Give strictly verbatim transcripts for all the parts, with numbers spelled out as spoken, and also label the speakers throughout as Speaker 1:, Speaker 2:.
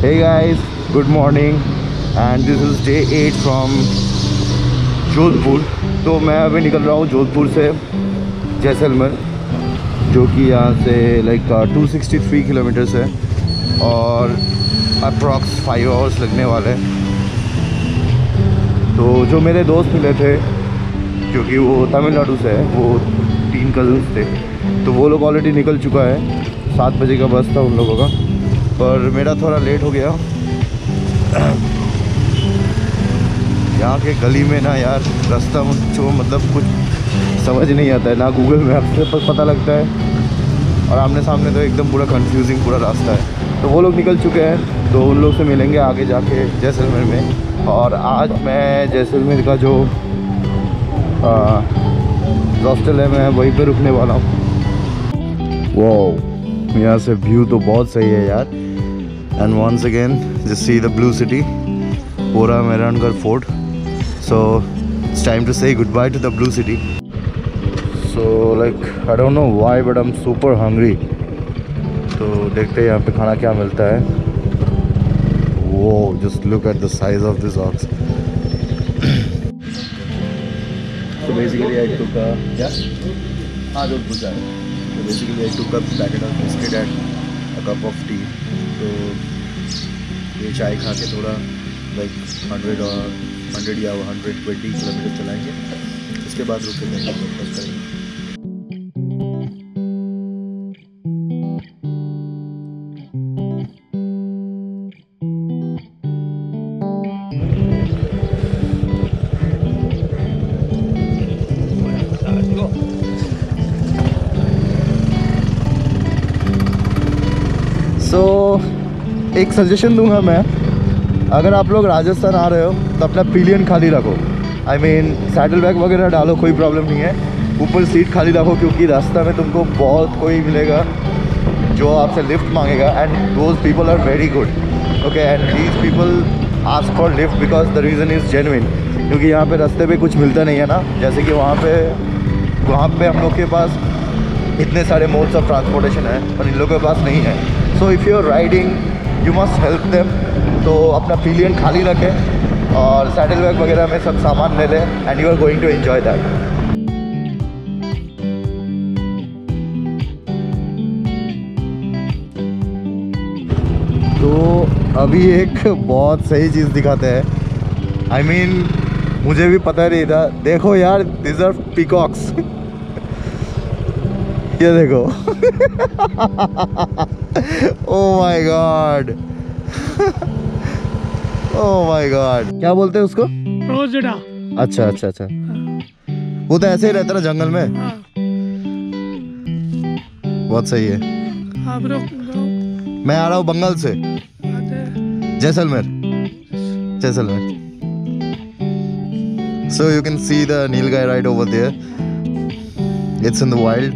Speaker 1: Hey guys, good morning and this is day eight from Jodhpur. तो मैं अभी निकल रहा हूँ जोधपुर से जैसलमेर, जो कि यहाँ से like two sixty three kilometres है और अप्रॉक्स फाइव आवर्स लगने वाले हैं। तो जो मेरे दोस्त मिले थे, क्योंकि वो तमिलनाडु से है, वो तीन कज़न्स थे, तो वो लोग ऑलरेडी निकल चुका है। सात बजे का बस था उन लोगों का, पर मेरा थोड़ा लेट हो गया। यहाँ के गली में ना यार रास्ता मुझको मतलब कुछ समझ नहीं आता है, ना गूगल मैप से पता लगता है और आमने सामने तो एकदम पूरा कंफ्यूजिंग पूरा रास्ता है। तो वो लोग निकल चुके हैं, तो उन लोग से मिलेंगे आगे जाके जैसलमेर में। और आज मैं जैसलमेर का जो हॉस्टल है मैं वहीं पे रुकने वाला हूँ। वाह, यहाँ से व्यू तो बहुत सही है यार। And once again just see the blue city, पूरा Mehrangarh fort. So it's time to say goodbye to the blue city. So like I don't know why but I am super hungry. तो देखते हैं यहाँ पे खाना क्या मिलता है। वो just look at the size of this ox. So basically I took a yeah हाँ जोधपुर जा रहे हैं। So basically I took a packet of biscuit and a cup of tea। तो ये चाय खा के थोड़ा लाइक हंड्रेड और हंड्रेड या हंड्रेड ट्वेंटी किलोमीटर चलाएंगे, उसके बाद रुक के ब्रेकफास्ट करेंगे। सो so, एक सजेशन दूंगा मैं, अगर आप लोग राजस्थान आ रहे हो तो अपना पिलियन खाली रखो। आई मीन सैडल बैग वगैरह डालो, कोई प्रॉब्लम नहीं है। ऊपर सीट खाली रखो, क्योंकि रास्ता में तुमको बहुत कोई मिलेगा जो आपसे लिफ्ट मांगेगा। And those people are very good, okay. And these people ask for lift because the reason is genuine, क्योंकि यहाँ पे रास्ते पे कुछ मिलता नहीं है ना। जैसे कि वहाँ पे वहाँ पे हम लोग के पास इतने सारे मोड्स ऑफ ट्रांसपोर्टेशन है, पर इन लोगों के पास नहीं है। So if you are riding you must help them. तो अपना पिलियन खाली रखें और सैडल बैग वगैरह में सब सामान ले लें and you are going to enjoy that. तो अभी एक बहुत सही चीज़ दिखाते हैं। आई मीन मुझे भी पता नहीं था। देखो यार, दिस आर पीकॉक्स। ये देखो। Oh my god, oh my god. क्या बोलते हैं उसको?
Speaker 2: रोजड़ा।
Speaker 1: अच्छा अच्छा अच्छा, वो तो ऐसे ही रहता है जंगल में।
Speaker 2: हाँ।
Speaker 1: बहुत सही है।
Speaker 2: आप लोग
Speaker 1: मैं आ रहा हूँ बंगाल से, Jaisalmer, Jaisalmer. So you can see the nilgai right over there. It's in the wild.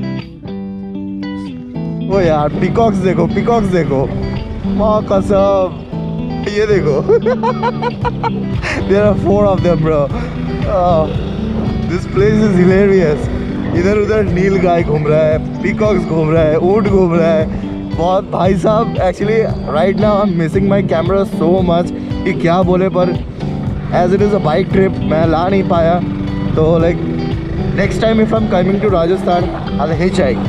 Speaker 1: ओ यार, पीकॉक्स देखो, पीकॉक्स देखो, माँ कसम। ये देखो। There are four of them, bro. Oh, this place is hilarious. इधर उधर नीलगाय घूम रहा है, पीकॉक्स घूम रहा है, ऊंट घूम रहा है। बहुत भाई साहब, actually right now I am missing my camera so much कि क्या बोले, पर as it is a bike trip मैं ला नहीं पाया। तो like next time if I am coming to Rajasthan I will hitchhike.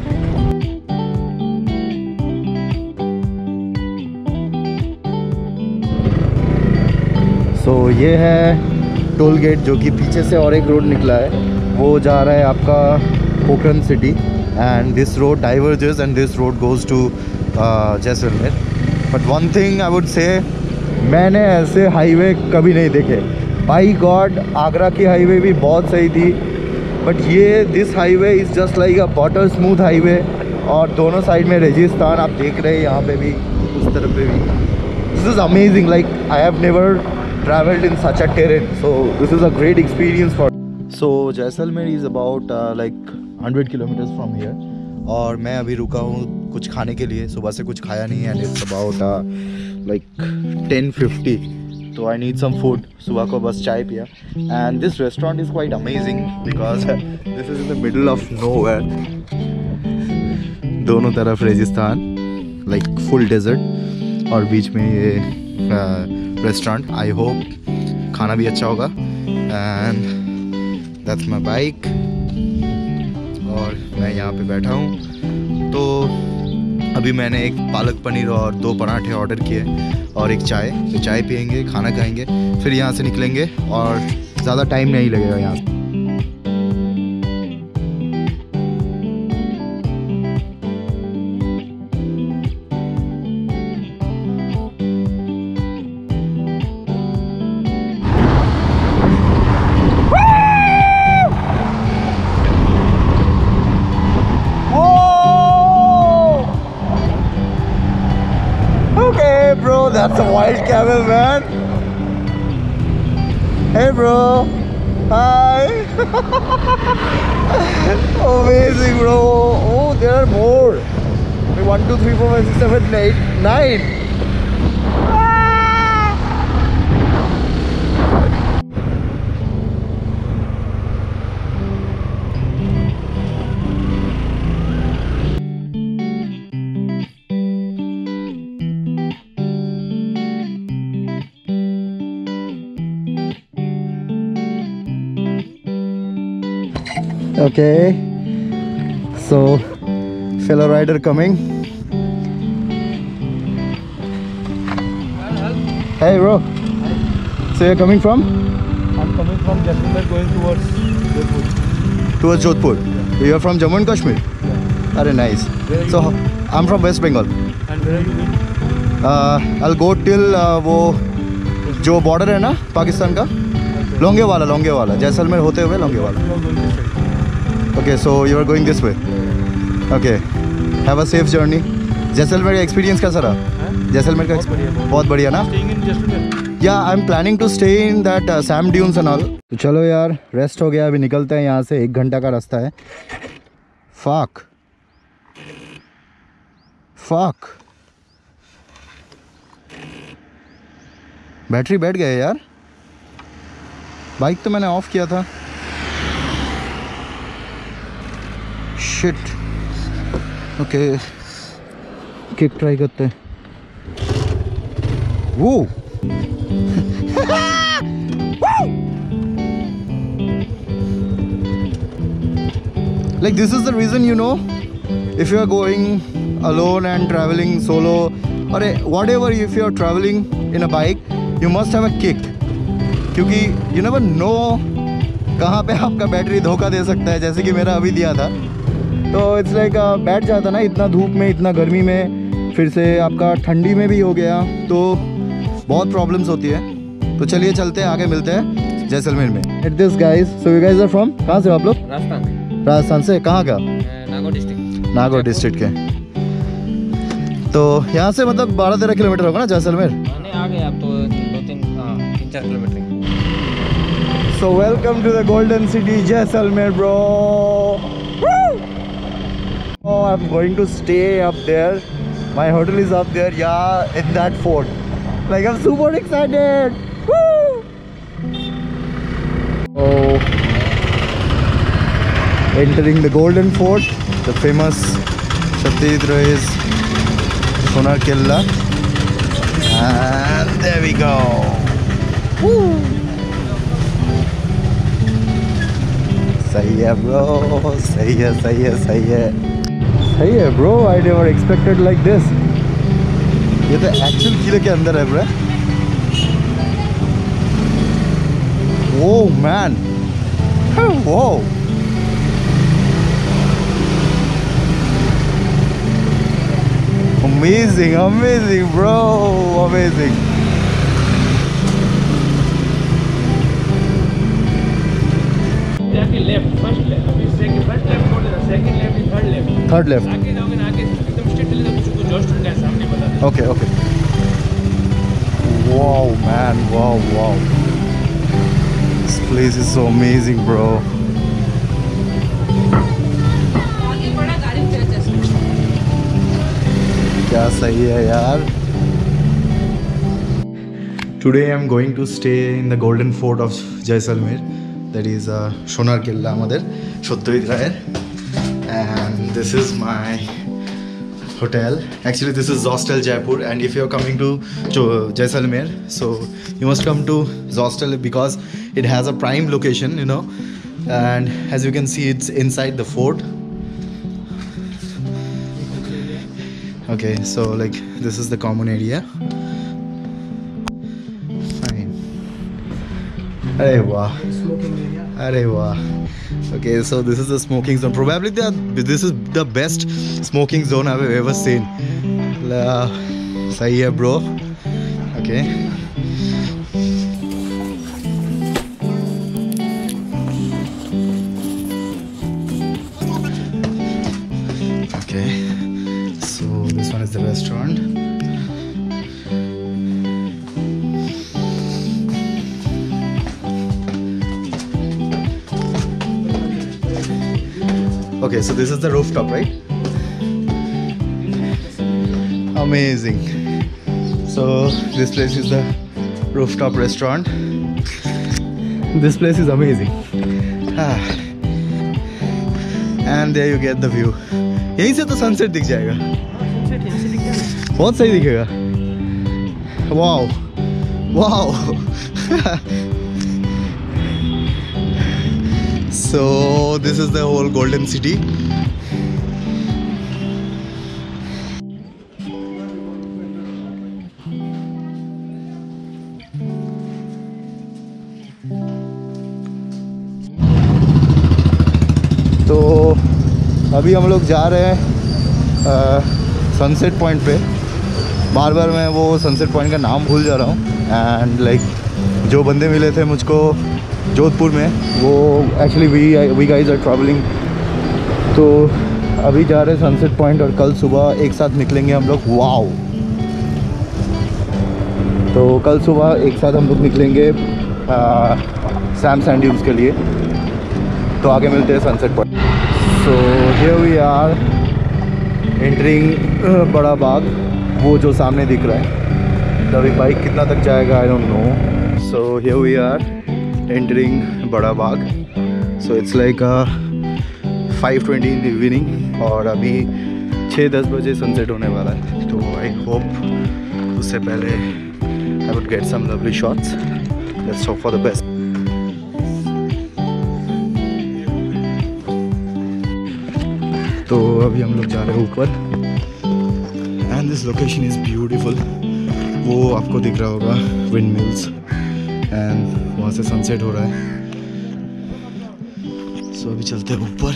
Speaker 1: So so, ये है टोल गेट, जो कि पीछे से और एक रोड निकला है, वो जा रहा है आपका Pokhran city. And this road diverges and this road goes to Jaisalmer. But one thing I would say, मैंने ऐसे हाईवे कभी नहीं देखे। बाई गॉड, आगरा की हाईवे भी बहुत सही थी, बट ये this highway is just like a butter smooth highway. और दोनों साइड में रेगिस्तान आप देख रहे हैं, यहाँ पे भी, उस तरफ पे भी। This is amazing, like I have never traveled in such a terrain, so this is a great experience for. So Jaisalmer is about uh, like one hundred kilometers from here, और मैं अभी रुका हूँ कुछ खाने के लिए। सुबह से कुछ खाया नहीं है, and it's about uh, like ten fifty, so I need some food. सुबह को बस चाय पिया, and this restaurant is quite amazing because this is in the middle of nowhere. दोनों तरफ रेगिस्तान, like full desert. और बीच में ये रेस्टोरेंट। आई होप खाना भी अच्छा होगा। एंड दैट्स माई बाइक और मैं यहाँ पे बैठा हूँ। तो अभी मैंने एक पालक पनीर और दो पराठे ऑर्डर किए और एक चाय। तो चाय पियेंगे, खाना खाएंगे, फिर यहाँ से निकलेंगे और ज़्यादा टाइम नहीं लगेगा यहाँ से। Bro, that's a wild camel, man. Hey, bro. Hi. Amazing, bro. Oh, there are more. One, two, three, four, five, six, seven, eight, nine. Okay, so fellow rider coming. Hey bro. So you're coming from?
Speaker 2: I'm coming from Jaisalmer going towards Jodhpur.
Speaker 1: Towards Jodhpur. Yeah. You're from Jammu and Kashmir?
Speaker 2: Yeah.
Speaker 1: Very nice. So
Speaker 2: going?
Speaker 1: I'm from West Bengal.
Speaker 2: And where are you going?
Speaker 1: Uh, I'll go till uh, वो जो border है ना पाकिस्तान का, लोंगेवाला, लोंगेवाला, जैसलमेर होते हुए Longewala. Okay, so you are going this way. Okay, have a safe journey. Jaisalmer का experience कैसा रहा? जैसलमेर का बहुत बढ़िया ना? Yeah, I'm planning to stay in that uh, sand dunes and all. तो चलो यार, रेस्ट हो गया, अभी निकलते हैं यहाँ से। एक घंटा का रास्ता है। Fuck. Fuck. बैटरी बैठ गया यार। बाइक तो मैंने ऑफ किया था। शिट। ओके, किक ट्राई करते हैं। वो like this is the reason, you know, if you are going alone and traveling solo or whatever, if you are traveling in a bike, you must have a kick, क्योंकि you never know कहाँ पे आपका battery धोखा दे सकता है, जैसे कि मेरा अभी दिया था। तो इट्स लाइक बैठ जाता ना, इतना धूप में, इतना गर्मी में, फिर से आपका ठंडी में भी हो गया, तो बहुत प्रॉब्लम्स होती है। तो चलिए चलते हैं, आगे मिलते हैं जैसलमेर में। At this guys, so you guys are from, कहाँ से हो आप लोग? राजस्थान। राजस्थान से कहाँ का? नागौर डिस्ट्रिक्ट। नागौर डिस्ट्रिक्ट के। तो यहाँ से मतलब बारह तेरह किलोमीटर होगा ना जैसलमेर? नहीं, आ गए आप तो दो तीन तीन चार kilometre. So welcome to the golden city Jaisalmer, bro. Oh, I'm going to stay up there. My hotel is up there, yeah, in that fort. Like, I'm super excited. Woo! Oh, entering the golden fort, the famous Satyajit Ray's Sonar Killa, and there we go. Woo! सही है bro, सही है, सही है, सही है, सही है bro. I never expected like this. ये तो एक्चुअल किले के अंदर है ब्रो। ओह मैन, वो amazing, amazing bro, amazing.
Speaker 2: Left, first left, second, first left, go to the second left, third left.
Speaker 1: Third left.
Speaker 2: आगे जाओगे ना, आगे एकदम स्ट्रेट चले जाओगे, कुछ जस्ट टर्न है सामने बता दे।
Speaker 1: Okay, okay. Wow, man, wow, wow. This place is so amazing, bro.
Speaker 2: आगे बड़ा गाड़ी चल जैसे।
Speaker 1: क्या सही है यार। Today I'm going to stay in the golden fort of Jaisalmer. That is uh, Sonar Killa, আমাদের সত্যজিৎ রায়ের, and this is my hotel. Actually, this is Zostel Jaipur, and if you're coming to Jaisalmer, so you must come to Zostel because it has a prime location, you know. And as you can see, it's inside the fort. Okay, so like this is the common area. Fine. Arey wah.
Speaker 2: Smoking area.
Speaker 1: Arey wah. Okay, so this is the smoking zone. Probably the this is the best smoking zone I've ever seen. La, sahi hai, bro. Okay. Okay. So this one is the restaurant. Okay, so this is the rooftop, right? Amazing. So this place is the rooftop restaurant. This place is amazing. Ah. And there you get the view. यहीं से तो sunset दिख जाएगा.
Speaker 2: Sunset यहाँ से दिख जाएगा.
Speaker 1: बहुत सही दिखेगा. Wow. Wow. So this is the whole golden city. तो अभी हम लोग जा रहे हैं सनसेट पॉइंट पे. बार बार मैं वो सनसेट पॉइंट का नाम भूल जा रहा हूँ. एंड लाइक जो बंदे मिले थे मुझको जोधपुर में, वो actually we we guys are travelling. तो अभी जा रहे हैं सनसेट पॉइंट और कल सुबह एक साथ निकलेंगे हम लोग. वाओ. तो कल सुबह एक साथ हम लोग निकलेंगे सैम सैंड ड्यून्स के लिए. तो आगे मिलते हैं sunset point. So here we are entering Bada Bagh, वो जो सामने दिख रहा है. तो अभी बाइक कितना तक जाएगा I don't know. So here we are entering Bada Bagh. So it's like uh, five twenty in the evening और अभी छः दस बजे सनसेट होने वाला है. तो I hope उससे पहले I would get some lovely shots. Let's hope for the best. तो अभी हम लोग जा रहे हैं ऊपर. And this location is beautiful. वो आपको दिख रहा होगा windmills. एंड वहाँ से सनसेट हो रहा है. सो so, अभी चलते हैं ऊपर.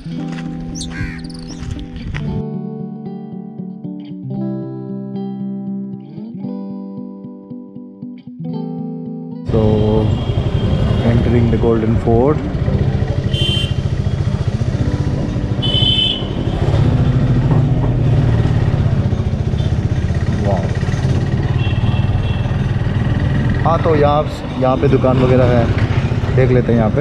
Speaker 1: So entering the golden fort. हाँ, तो यहाँ यहाँ पे दुकान वगैरह है, देख लेते हैं यहाँ पे.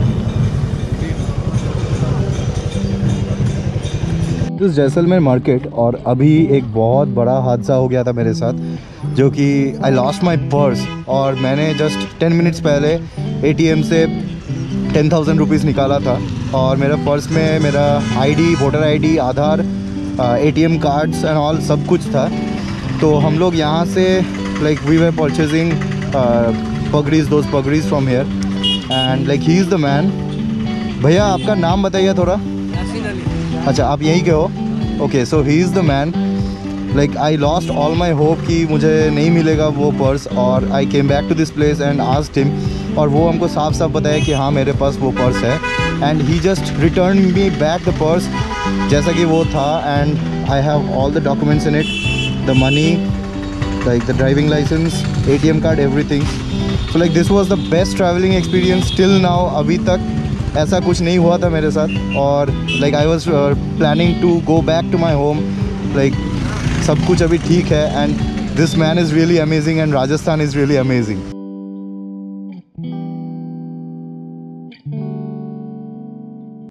Speaker 1: इस जैसलमेर मार्केट. और अभी एक बहुत बड़ा हादसा हो गया था मेरे साथ, जो कि आई लॉस्ट माई पर्स. और मैंने जस्ट टेन मिनट्स पहले एटीएम से टेन थाउजेंड रुपीज़ निकाला था. और मेरा पर्स में मेरा ID, voter ID, Aadhaar, ATM cards and all सब कुछ था. तो हम लोग यहाँ से like we were purchasing pagris, those pagris from here. And like he is the man. भैया आपका नाम बताइए थोड़ा.
Speaker 2: यासीन अली.
Speaker 1: अच्छा, आप यहीं के हो. Okay, so he is the man. Like I lost all my hope कि मुझे नहीं मिलेगा वो पर्स. और I came back to this place and asked him. और वो हमको साफ साफ बताया कि हाँ मेरे पास वो पर्स है. And he just return me back the purse जैसा कि वो था. And I have all the documents in it, the money, like the driving license, A T M card, everything. So like this was the best traveling experience till now. अभी तक ऐसा कुछ नहीं हुआ था मेरे साथ. और like I was uh, planning to go back to my home. Like सब कुछ अभी ठीक है. And this man is really amazing and Rajasthan is really amazing.